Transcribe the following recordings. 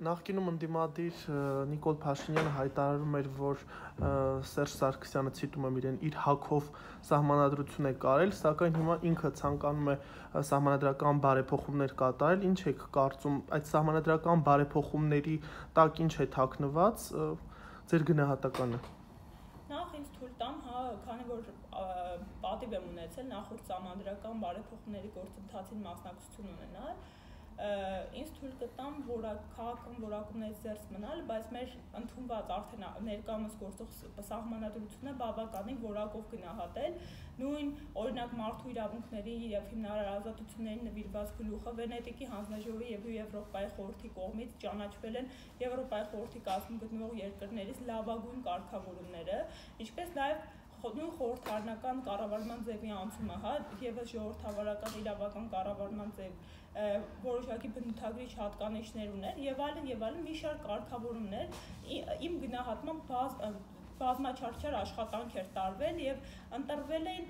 Նախկինում ընդդիմադիր Նիկոլ Փաշինյանը հայտարարում էր, որ Սերժ Սարգսյանը ցիտում եմ իրեն իր հագով սահմանադրություն է կարել, սակայն հիմա ինքը ցանկանում է սահմանադրական բարեփոխումներ կատարել։ Ինչ եք կարծում, այդ սահմանադրական բարեփոխումների տակ ինչ է թաքնված, ձեր գնահատականը։ Նախ ինձ թույլ տամ, քանի որ պատիվ եմ ունեցել նախորդ սահմանադրական բարեփոխումների գործընթացին մասնակցություն ունենալ, ինձ թույլ կտամ քաղաքական որակումներից զերծ մնալ, բայց մեր ընդունված արդեն ներկայումս գործող սահմանադրությունը բավականին որակով գնահատել, նույն օրինակ մարդու իրավունքների եւ հիմնարար ազատություններին նվիրված գլուխը Վենետիկի հանձնաժողովի եւ Եվրոպայի խորհրդի կողմից ճանաչվել են Եվրոպայի խորհրդի կազմում գտնվող երկրներից լավագույն կարգավորումները, ինչպես նաեւ նույն խորհրդարանական կառավարման ձևի անցումը, եւս ժողովրդավարական իրավական կառավարման ձև, որոշակի բնութագրիչ հատկանիշներ ուներ եւ այլն մի շարք կարգավորումներ իմ գնահատմամբ բազմաչափ աշխատանք էր տարվել եւ ընտրվել են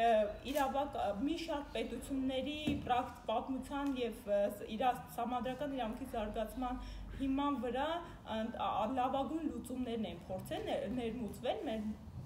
մի շարք պետությունների պատմության եւ սահմանադրական իրավունքի զարգացման հիման վրա լավագույն լուծումներն են փորձել ներմուծվել մեր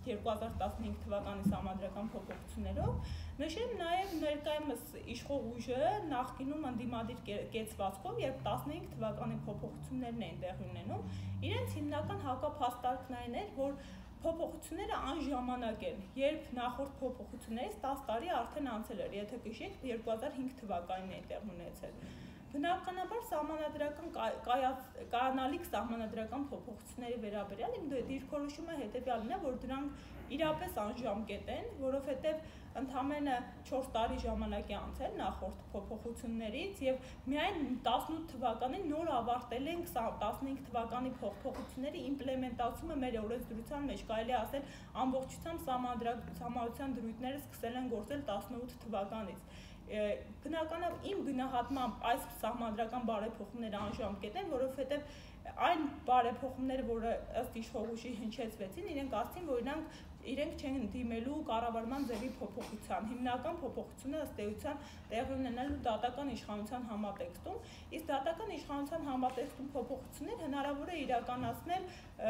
2015 թվականի սահմանադրական փոփոխություններով, նշեմ նաև ներկայումս իշխող ուժը նախկինում ընդդիմադիր կեցվածքով, երբ 15 թվականի փոփոխություններն էին տեղի ունենում, իրենց հիմնական հակափաստարկն այն էր, որ փոփոխությունները անժամանակ են, երբ նախորդ փոփոխություններից 10 տարի արդեն անցել էր, եթե հիշեք 2005 թվականին էին տեղի ունեցել։ Բնականաբար սահմանադրական կայանալիք սահմանադրական փոփոխությունների վերաբերյալ իմ դիրքորոշումը հետևյալն է, որ դրանք իրապես անժամկետ են, որովհետև ընդամենը 4 տարի ժամանակ է անցել նախորդ փոփոխություններից եւ միայն 18 թվականին նոր ավարտել ենք 15 թվականի փոփոխությունների իմպլեմենտացումը մեր օրենսդրության մեջ, կարելի է ասել ամբողջությամբ սահմանադրության դրույթները սկսել են գործել 18 թվականից։ Բնականաբար իմ գնահատմամբ այս սահմանադրական բարեփոխումները անժամկետ են, որովհետև այն բարեփոխումները, որը ըստ իշխող ուժի հնչեցվեցին, իրենք ասացին, որ իրենք չեն դիմելու կառավարման ձևի փոփոխության։ Հիմնական փոփոխությունը ըստ էության տեղի ունենալու դատական իշխանության համատեքստում, իսկ դատական իշխանության համատեքստում փոփոխություններ հնարավոր է իրականացնել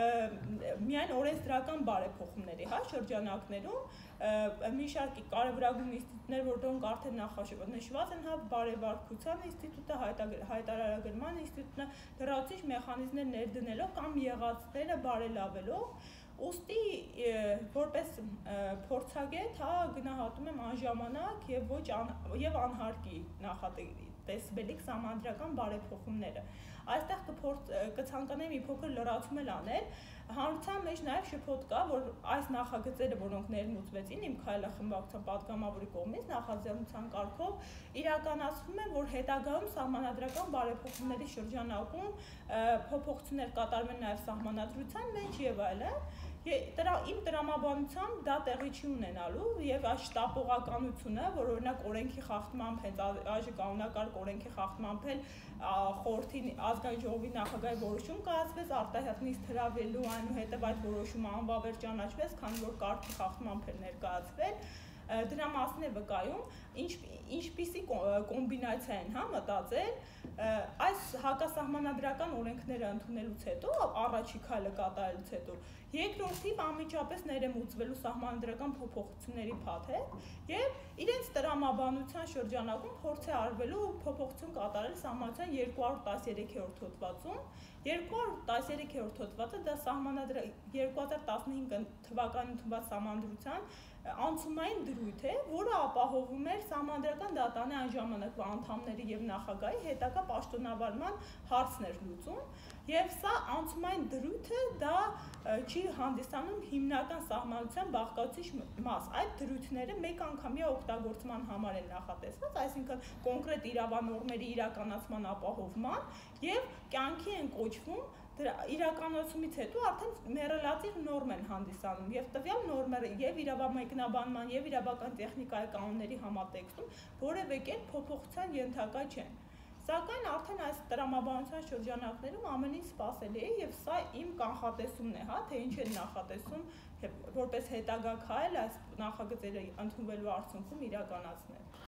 միայն օրենսդրական բարեփոխումների շրջանակներում, մի շարք կարևորագույն ինստիտուտներ, որոնք արդեն նախնշված են, բարեվարկության ինստիտուտը, հայտարարագրման ինստիտուտը, լրացուցիչ մեխանիզմներ ներդնելով կամ եղածները բարելավելով, ուստի որպես փորձագետ գնահատում եմ անժամանակ եւ անհարկի նախատեսվելիք սահմանադրական բարեփոխումները։ Այստեղ կցանկանայի մի փոքր լրացում անել, հանրության մեջ նաև շփոթ կա, որ այս նախագծերը, որոնք ներմուծվեցին իմ քայլը խմբակցության պատգամավորի կողմից նախաձեռնության կարգով, իրականացվում է, որ հետագայում սահմանադրական բարեփոխումների շրջանակում փոփոխություններ կատարվեն նաև սահմանադրության մեջ եւ այլն։ Իմ տրամաբանությամբ դա տեղի չի ունենալու եւ այս շտապողականությունը, որ օրինակ օրենքի խախտմամբ այժմ կանոնակարգ օրենքի խախտմամբ խորհրդի ազգային ժողովի նախագահի որոշում կայացվեց արտահայտնից հրավիրելու այնուհետև այդ որոշումը անվավեր ճանաչվեց, քանի որ կարգի խախտմամբ էր ներկայացվել, դրա մասին է վկայում, ինչպիսի կոմբինացիա են մտածել, այս հակասահմանադրական օրենքները ընդունելուց հետո, առաջի քայլը կատարելուց հետո, երկրորդին անմիջապես ներմուծվելու սահմանադրական փոփոխությունների փաթեթ եւ իրենց տրամաբանության շրջանակում փորձ է արվելու փոփոխություն կատարել սահմանադրության 213-րդ հոդվածում 213-րդ հոդվածը դա 2015 թվականին ընդունված սահմանադրության անցումային դրույթ է, որը ապահովում էր սահմանադրական դատանի այն ժամանակվա անդամների եւ նախագահի հետագա պաշտոնավարման հարցներ լուծում եւ սա անցումային դրույթը դա չի հանդիսանում հիմնական սահմանության բաղկացուցիչ մաս։ Այդ դրույթները մեկ անգամյա օգտագործման համար են նախատեսված, այսինքն կոնկրետ իրավանորմերի իրականացման ապահովման եւ կյանքի են կոչվում իրականացումից հետո արդեն մեռելատիվ նորմ են հանդիսանում եւ տվյալ նորմերը եւ իրավամեկնաբանման եւ իրավական տեխնիկայի կանոնների համատեքստում որևէ կերպ փոփոխության ենթակա չեն։ Սակայն արդեն այս տրամաբանության շրջանակներում ամեն ինչ սպասելի է եւ սա իմ կանխատեսումն է, թե ինչ են նախատեսում որպես հետագա քայլ այս նախագծերը ընդունվելու արդյունքում իրականացնել։